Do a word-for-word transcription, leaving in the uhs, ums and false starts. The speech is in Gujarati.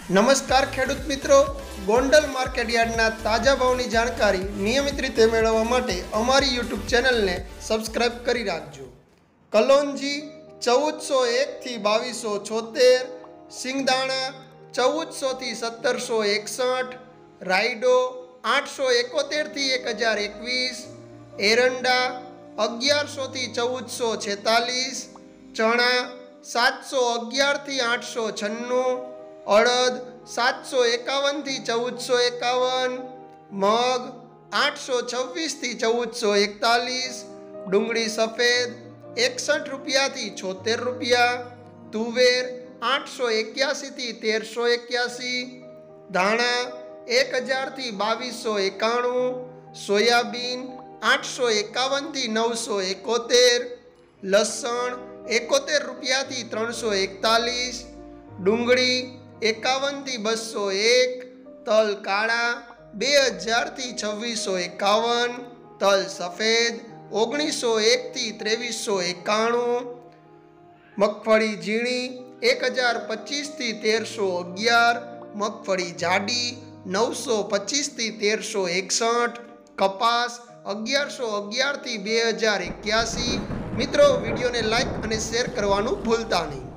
નમસ્કાર ખેડૂત મિત્રો, ગોંડલ માર્કેટ યાર્ડના તાજા ભાવની જાણકારી નિયમિત રીતે મેળવવા માટે અમારી યુટ્યુબ ચેનલને સબસ્ક્રાઇબ કરી રાખજો। કલોંજી ચૌદસો એકથી બાવીસો છોતેર, સિંગદાણા ચૌદસોથી સત્તરસો એકસઠ, રાયડો આઠસો એકોતેરથી એક હજાર એકવીસ, એરંડા અગિયારસોથી ચૌદસો છેતાલીસ, ચણા સાતસો અગિયારથી આઠસો છન્નું, અડદ સાતસો એકાવનથી ચૌદસો એકાવન, મગ આઠસો છવ્વીસથી ચૌદસો એકતાલીસ, ડુંગળી સફેદ એકસઠ રૂપિયાથી છોતેર રૂપિયા, તુવેર આઠસો એક્યાસીથી તેરસો એક્યાસી, ધાણા એક હજારથી બાવીસો એકાણું, સોયાબીન આઠસો એકાવનથી નવસો એકોતેર, લસણ એકોતેર રૂપિયાથી ત્રણસો એકતાલીસ, ડુંગળી એકાવનથી બસો એક, તલ કાળા બે હજારથી છવ્વીસો એકાવન, તલ સફેદ ઓગણીસો એકથી ત્રેવીસો એકાણું, મગફળી ઝીણી એક હજાર પચીસથી તેરસો અગિયાર, મગફળી જાડી નવસો પચીસથી તેરસો એકસઠ, કપાસ અગિયારસો અગિયારથી બે હજાર એક્યાસી। મિત્રો, વિડીયોને લાઈક અને શેર કરવાનું ભૂલતા નહીં।